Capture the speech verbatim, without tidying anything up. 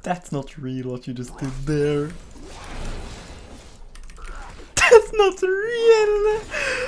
That's not real what you just did there. That's not real.